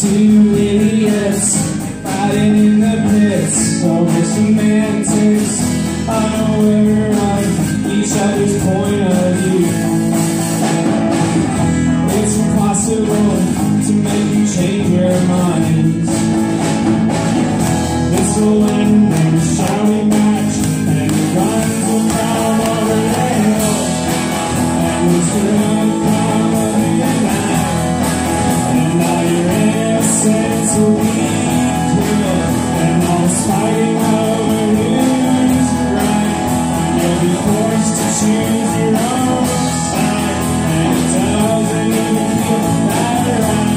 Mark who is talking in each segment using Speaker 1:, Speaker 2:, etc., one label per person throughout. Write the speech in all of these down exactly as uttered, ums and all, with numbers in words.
Speaker 1: Two idiots fighting in the pits over semantics, unaware of each other's point of view. It's impossible to make you change your minds. This will end in a shouting match, and the guns will come over the hill, and it's gonna come over the night, and all your innocence will be killed, and all this fighting over who's right, and you'll be forced to choose your own side, and it doesn't even feel that right.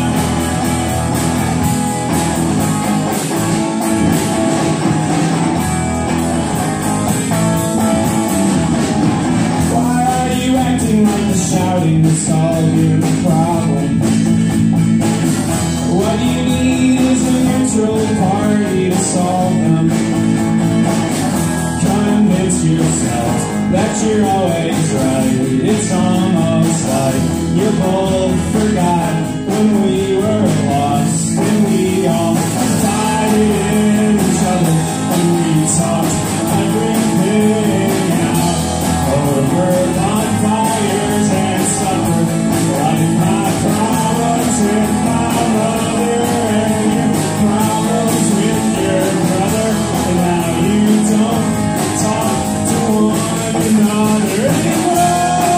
Speaker 1: Like the shouting to solve your problem. What you need is a neutral party to solve them. Convince yourself that you're always right. It's almost like you both forgot when we were lost, and we all confided in each other, and we talked everything out over bonfires and supper, like my problems with my mother and your problems with your brother, and now you don't talk to one another anymore.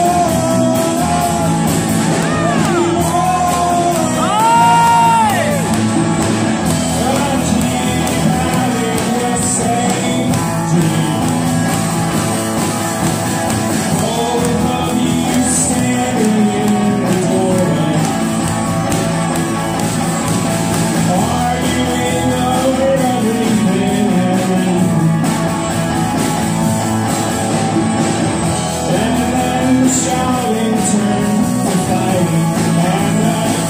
Speaker 1: I keep having the same dream. Shouting turn to fighting, and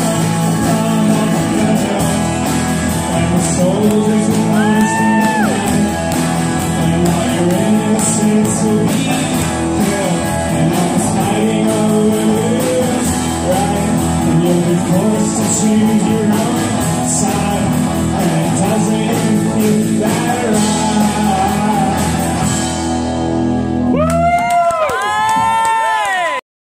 Speaker 1: the and the soldiers will march and all your innocence will be killed, and all this fighting over who's right, and you'll be forced to choose your own side, and it doesn't